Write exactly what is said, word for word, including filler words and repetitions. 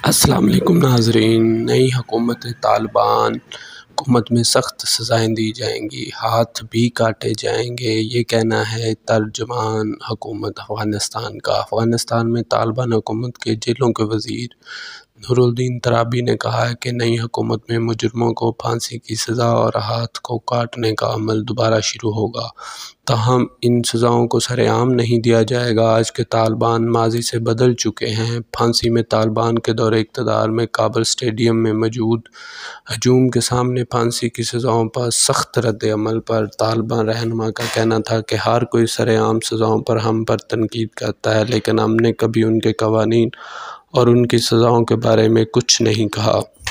अस्सलाम वालेकुम नाज़रीन। नई हुकूमत तालिबान हुकूमत में सख्त सज़ाएँ दी जाएंगी, हाथ भी काटे जाएंगे, ये कहना है तर्जुमान हुकूमत अफ़गानिस्तान का। अफ़गानिस्तान में तालिबान हुकूमत के जेलों के वज़ीर नूरुद्दीन तराबी ने कहा है कि नई हुकूमत में मुजरिमों को फांसी की सज़ा और हाथ को काटने का अमल दोबारा शुरू होगा, ताहम इन सज़ाओं को सरेआम नहीं दिया जाएगा। आज के तालिबान माजी से बदल चुके हैं। फांसी में तालिबान के दौरे इक़्तिदार में काबुल स्टेडियम में मौजूद हजूम के सामने फांसी की सज़ाओं पर सख्त रद्द अमल पर तालिबान रहनुमा का कहना था कि हर कोई सरेआम सज़ाओं पर हम पर तनकीद करता है, लेकिन हमने कभी उनके कवानीन और उनकी सज़ाओं के बारे में कुछ नहीं कहा।